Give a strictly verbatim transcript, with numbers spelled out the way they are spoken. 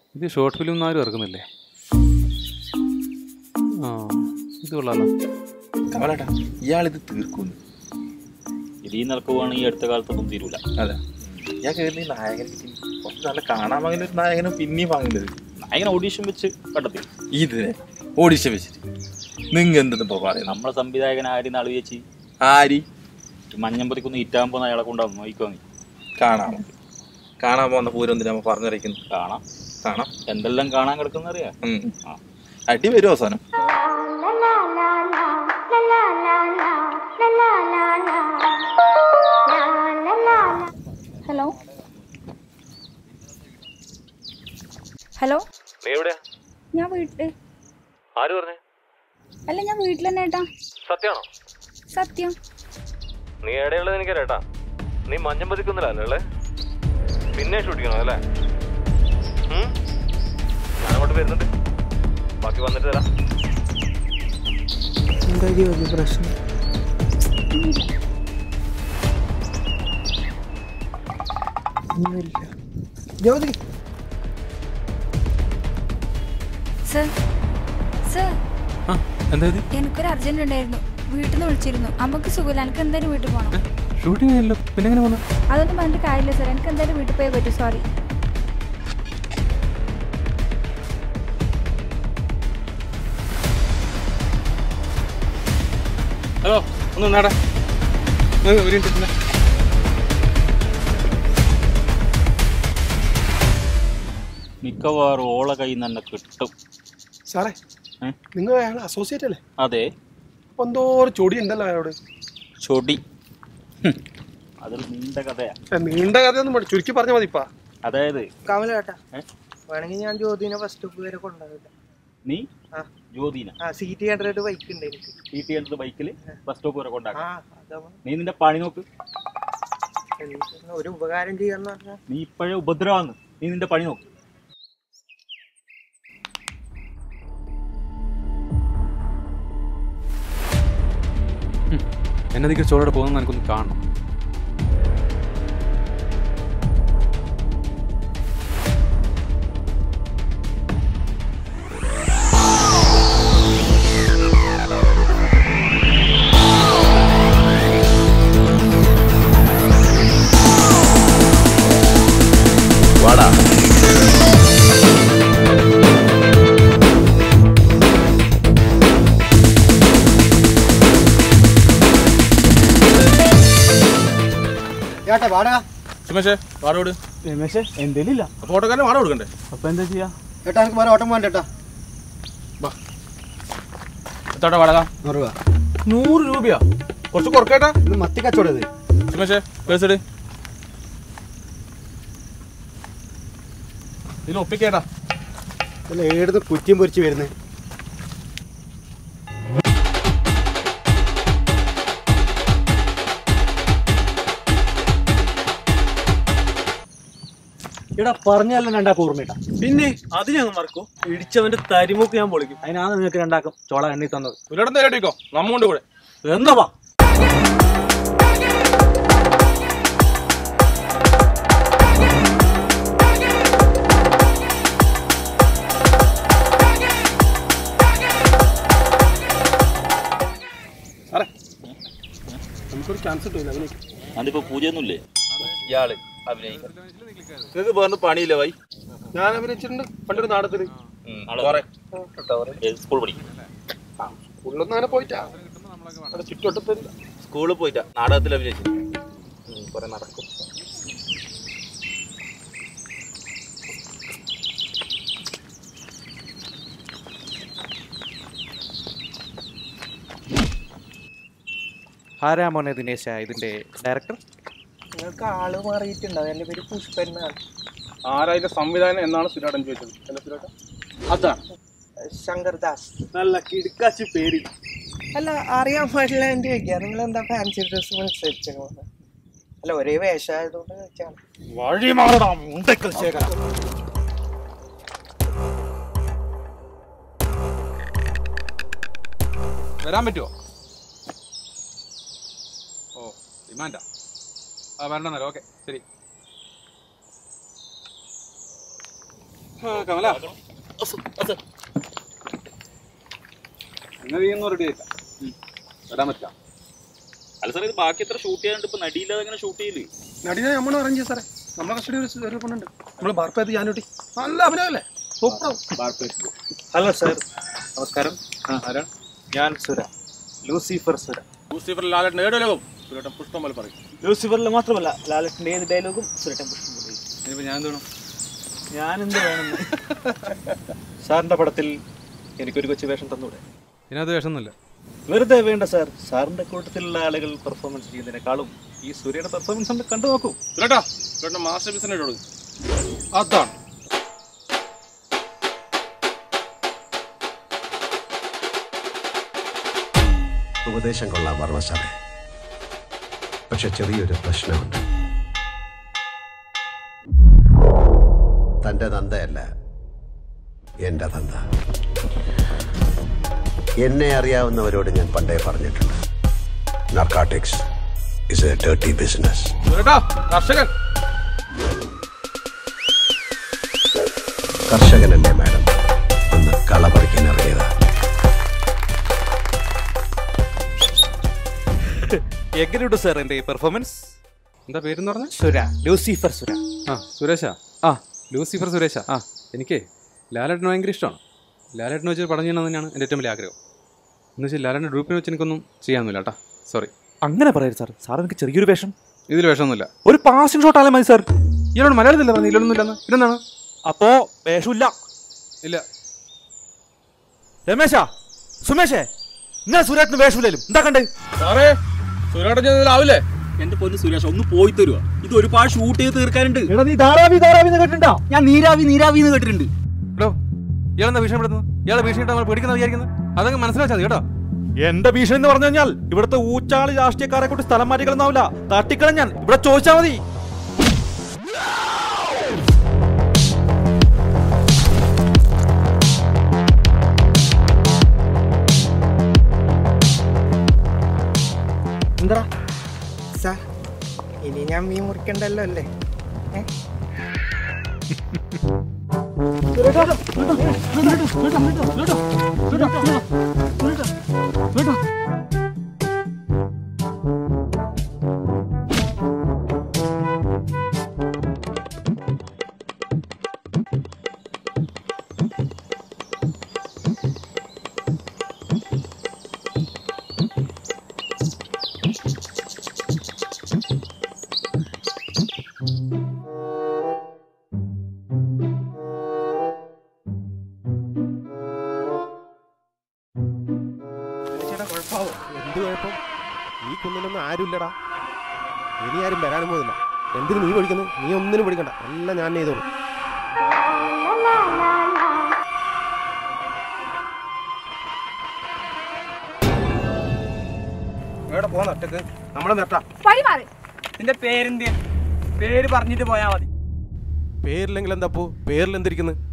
ഇത് short film ഒന്നും ആരും ഇറക്കുന്നില്ലേ? ആ ഇത് കൊള്ളാലോ. കമലേട്ടാ ഇയാളിത് തീർക്കുന്നു. ഇത് ഈ നിൽക്കുവാണെങ്കിൽ ഈ അടുത്ത കാലത്തൊന്നും തീരൂല. അതെ ഞാൻ കയറി നായകൻ കുറച്ച് നല്ല കാണാൻ വാങ്ങുന്ന ഒരു നായകനും പിന്നെയും വാങ്ങുന്നത്. നായകൻ ഓഡീഷൻ വെച്ച് കണ്ടെത്തി. ഇതിനെ ഓഡിഷൻ വെച്ചിട്ട് നിങ്ങൾ എന്തെന്നിപ്പോ പറയുന്നത്? നമ്മളെ സംവിധായകൻ ആര് നാളെ ചേച്ചി ആരി മഞ്ഞമ്പതിക്കൊന്ന് ഇറ്റാൻ പോകുന്ന അയാളെ കൊണ്ടാവും നോക്കിക്കോ. നീ കാണാം കാണാൻ പോകുന്ന പൂരം എന്തിനാ പറഞ്ഞറിയിക്കുന്നു? കാണാം കാണാം എന്തെല്ലാം കാണാൻ കിടക്കുന്ന അറിയാം. അടി വരും അവസാനം. ഹലോ ഹലോ നീ എവിടെയാ? ഞാൻ വീട്ടില്. ആര് പറഞ്ഞേ? അല്ല ഞാൻ വീട്ടിൽ തന്നെ ഏട്ടാ. സത്യമാണോ? സത്യം. നീ എവിടെയുള്ളത് എനിക്കറിയാട്ടാ. നീ മഞ്ഞം പതിക്കുന്നില്ലല്ലേ? പിന്നെ ഷൂട്ടിക്കണോ അല്ലേ? ഞാനങ്ങോട്ട് വരുന്നുണ്ട്, ബാക്കി വന്നിട്ട് തരാം. പ്രശ്നം ജ്യോതി സർ സർ എന്തായത്? എനിക്കൊരു അർജന്റ് ഉണ്ടായിരുന്നു. വീട്ടിൽ നിന്ന് വിളിച്ചിരുന്നു. അമ്മക്ക് സുഖമില്ല. എനിക്ക് എന്തായാലും വീട്ടിൽ പോകണം. ഷൂട്ടിംഗ് ആയല്ലോ, പിന്നെ എങ്ങനെ പോന്നു? അതൊന്നും പറഞ്ഞിട്ട് കാര്യമില്ല സർ. എനിക്ക് എന്തായാലും വീട്ടിൽ പോയേ പറ്റൂ. സോറി. ഹലോ ഒന്ന് നേടാ ഒരു മിനിറ്റ്. മിക്കവാറും ഓള കയ്യിൽ നിന്ന് തന്നെ കിട്ടും. സാറേ നിങ്ങൾ അയാൾ അസോസിയേറ്റ് അല്ലേ? അതെ. അപ്പൊ എന്തോ ഒരു ചൊടി ഉണ്ടല്ലോ അയാളോട്. ചൊടി അതിൽ നീണ്ട കഥയാ. നീണ്ട കഥയൊന്നും ചുരുക്കി പറഞ്ഞ മതിപ്പാ. അതായത് കമലേട്ടാ വേണമെങ്കിൽ ഞാൻ ജ്യോതിനെ ബസ് സ്റ്റോപ്പ് വരെ കൊണ്ടുപോകില്ല. നീ ജ്യോതിന സീറ്റ് കണ്ടിട്ട് ബൈക്ക് ഉണ്ട് എനിക്ക്. സീറ്റ് കണ്ടിട്ട് ബൈക്കിൽ ബസ് സ്റ്റോപ്പ് വരെ കൊണ്ടാക്കാം. ആ നീ നിന്റെ പണി നോക്ക്. ഒരു ഉപകാരം ചെയ്യാന്ന് പറഞ്ഞാൽ നീ ഇപ്പോഴേ ഉപദ്രവാന്ന്. നീ നിന്റെ പണി നോക്ക്. എന്നതിക്ക് ചോറോടെ പോകുന്ന എനിക്കൊന്ന് കാണണം. വാടാ രമേശേ വാടോട്. രമേശേ എന്തേലും ഇല്ല. അപ്പൊ ഓട്ടോക്കാരന് വാട കൊടുക്കണ്ടേ? അപ്പൊ എന്താ ചെയ്യാ? ഏട്ടാ എനിക്ക് വേറെ ഓട്ടം വേണ്ട. എത്തോട്ടെ വാടക? നൂറ് രൂപ. നൂറ് രൂപയാ? കുറച്ച് കുറക്കേട്ടാ. ഇത് മത്തി കച്ചവടം. ഇത് രമേശേ പേഴ്സെട് ഇതിൽ ഒപ്പിക്കേട്ടാ. അല്ല ഏടുന്ന് കുറ്റിയും പൊരിച്ച് വരുന്നത്. എടാ പറഞ്ഞല്ലോ രണ്ടാക്കും ഓർമ്മയിട്ടാ. പിന്നെ അത് ഞങ്ങൾ മറക്കും. ഇടിച്ചവന്റെ തരിമൂക്ക് ഞാൻ പൊളിക്കും. അതിനാണ് നിങ്ങൾക്ക് രണ്ടാക്കും ചോള എണ്ണി തന്നത്. ഒരിടം തരട്ടിക്കോ നമ്മോണ്ട് കൂടെ. എന്താ സാറേ നമുക്കൊരു ചാൻസ് കിട്ടില്ല. അഭിനയിക്കും. അതിപ്പോ പൂജയൊന്നുമില്ലേ? ഇയാള് അഭിനയിക്കാൻ നിങ്ങൾക്ക് വേറെ പണിയില്ല വൈ. ഞാൻ അഭിനയിച്ചിട്ടുണ്ട് പണ്ടൊരു നാടകത്തില്. സ്കൂൾ പഠിക്കും. സ്കൂളിലൊന്നും അങ്ങനെ പോയിട്ടാ. ചുറ്റുവട്ടത്തില്ല. സ്കൂളിൽ പോയിട്ടാ നാടകത്തിൽ അഭിനയിച്ചു. കുറെ നടക്കും. ആരാ മോനെ ദിനേശ ഇതിന്റെ ഡയറക്ടർ? നിങ്ങൾക്ക് ആള് മാറിയിട്ടുണ്ട്. അതെന്റെ പേര് പുഷ്പൻ എന്നാണ്. ആരാ ഇതിന്റെ സംവിധാനം എന്നാണ് സുരാടൻ ചോദിച്ചത്. അല്ല സുരാട്ട അതാണ് ശങ്കർദാസ്. നല്ല കിടുക്കാച്ചി പേര്. അല്ല അറിയാൻ പാടില്ല എന്റെ ചോദിക്കാം. നിങ്ങൾ എന്താ ഫാൻസി ഡ്രസ് മത്സരിച്ചോ? അല്ല ഒരേ വേഷമായതുകൊണ്ട് ചോദിച്ചാണ്. വഴി മാറടാ മുണ്ടക്കൽ ശേഖര. വരാൻ പറ്റുമോ? ഓ ഡിമാൻഡാ. ആ വരണ്ടെന്നല്ലോ. ഓക്കെ ശരി. കമല അങ്ങനെ നീയൊന്നും റെഡി ആയില്ല വരാൻ പറ്റാം. അല്ല സാറേ, ഇത് ബാക്കി എത്ര ഷൂട്ട് ചെയ്യാനുണ്ട്? ഇപ്പൊ നടിയില്ലാതെ അങ്ങനെ ഷൂട്ട് ചെയ്യില്ലേ? നടിനെ നമ്മൾ അറേഞ്ച് ചെയ്യാം സാറേ. നമ്മളെ കസ്റ്റഡി ഒരു പെണ്ണുണ്ട്, നമ്മള് ബാർപ്പേത്ത് ഞാനൂട്ടി. നല്ല അഭിനയല്ലേ, സൂപ്പറാവും. ഹലോ സാർ, നമസ്കാരം. ആ ആരാണ്? ഞാൻ സുര, ലൂസിഫർ സുര. ലൂസിഫർ ലാലേട്ടൻ ഏഴ് ലോകം സുരേട്ടൻ പുഷ്പം പോലെ പറയും. ലൂസിഫറിൽ മാത്രമല്ല, ലാലേട്ടൻ്റെ ഏത് ഡയലോഗും സുരേട്ടൻ പുഷ്പം പോലെ. ഇനിയിപ്പോൾ ഞാൻ എന്ത് വേണം? ഞാനെന്ത് വേണമെന്ന് സാറിൻ്റെ പടത്തിൽ എനിക്കൊരു കൊച്ചു വേഷം തന്നൂടെ? ഇതിനകത്ത് വേഷമൊന്നുമില്ല. വെറുതെ വേണ്ട സാർ, സാറിൻ്റെ കൂട്ടത്തിലുള്ള ആളുകൾ പെർഫോമൻസ് ചെയ്യുന്നതിനേക്കാളും ഈ സൂര്യയുടെ പെർഫോമൻസ് ഒന്ന് കണ്ടു നോക്കൂ. സുരേട്ടാ, സുരേട്ടൻ മാസ്റ്റർ പീസിനെ കൊടുക്കും. അതാണ് ഉപദേശം കൊള്ളാൻ വർമ്മ സാറേ, പക്ഷെ ചെറിയൊരു പ്രശ്നമുണ്ട്. തൻ്റെ തന്തയല്ല എൻ്റെ തന്ത. എന്നെ അറിയാവുന്നവരോട് ഞാൻ പണ്ടേ പറഞ്ഞിട്ടുണ്ട്, narcotics is a dirty business. സുരേട്ടാ, കർഷകൻ കർഷകനല്ലേ മാഡം, ഒന്ന് കള പറിക്കാൻ ഇറങ്ങിയതാ. എങ്ങനെയുണ്ട് സാർ എൻ്റെ പെർഫോമൻസ്? എന്താ പേരെന്ന് പറഞ്ഞ? സുര, ലൂസിഫർ സുര. ആ സുരേഷാ. ആ ലൂസിഫർ സുരേഷാ. ആ എനിക്ക് ലാലേട്ടന് ഭയങ്കര ഇഷ്ടമാണ്. ലാലേട്ടനെ വെച്ച് പടം ചെയ്യണമെന്ന് തന്നെയാണ് എൻ്റെ ഏറ്റവും വലിയ ആഗ്രഹം. എന്ന് വെച്ചാൽ ലാലേട്ടൻ്റെ ഗ്രൂപ്പിനെ വെച്ച് എനിക്കൊന്നും ചെയ്യാനൊന്നുമില്ല കേട്ടാ, സോറി. അങ്ങനെ പറയരുത് സാർ, സാർ എനിക്ക് ചെറിയൊരു വേഷം. ഇതിൽ വേഷമൊന്നുമില്ല. ഒരു പാസിംഗ് ഷോട്ട് ആയാലും മതി സാർ. ഇയാളോട് മലയാളത്തില്ല പറഞ്ഞു, ഇതിലൊന്നും ഇല്ലെന്ന്. പിന്നെന്താണ്? അപ്പോ വേഷമില്ല. ഇല്ല. രമേശാ, സുമേഷേ, ഞാൻ സുരേട്ടന് വേഷമില്ലേലും എന്താ കണ്ടേ? സാറേ, സുരേട്ടൻ ചെയ്തതിലാവില്ലേ? എന്റെ പൊന്ന് സുരേഷ്, ഒന്ന് പോയി തരുക. ഇത് ഒരുപാട് ഷൂട്ട് ചെയ്ത് തീർക്കാനുണ്ട്. എടാ നീ ധാരാവി ധാരാവി കേട്ടിട്ടുണ്ടോ? ഞാൻ നീരാവി നീരാവി എന്ന് കേട്ടിട്ടുണ്ട്. എടോ, ഇയാളെന്താ ഭീഷണിപ്പെടുന്നത്? ഇയാളെ ഭീഷണിയിട്ട് നമ്മൾ പേടിക്കുന്ന വിചാരിക്കുന്നത്? അതങ്ങ് മനസ്സിലാച്ചാൽ കേട്ടോ. എന്റെ ഭീഷണി എന്ന് പറഞ്ഞു കഴിഞ്ഞാൽ ഇവിടുത്തെ ഊച്ചാളി രാഷ്ട്രീയക്കാരെ കൂട്ടി സ്ഥലം മാറ്റിക്കളന്നാവില്ല, തട്ടിക്കളഞ്ഞാൻ. ഇവിടെ ചോദിച്ചാൽ മതി. എന്താ സാർ, ഇനി ഞാൻ മീൻ മുറിക്കണ്ടല്ലോ അല്ലേ? ഏ എന്ത് കുഴപ്പം? ഈ കുന്നിലൊന്നും ആരുമില്ലടാ, ഇനി ആരും വരാനും പോകുന്നില്ല. എന്തിനു നീ പഠിക്കുന്നു? നീ ഒന്നിനും പഠിക്കണ്ട, എല്ലാം ഞാൻ ചെയ്തോളൂ. എവിടെ പോന്ന ഒറ്റക്ക്? നമ്മളെ നിർത്താം. നിന്റെ പേരെന്ത്? പേര് പറഞ്ഞിട്ട് പോയാ മതി. പേരില്ലെങ്കിൽ എന്താ പോ? പേരിൽ എന്തിരിക്കുന്നു?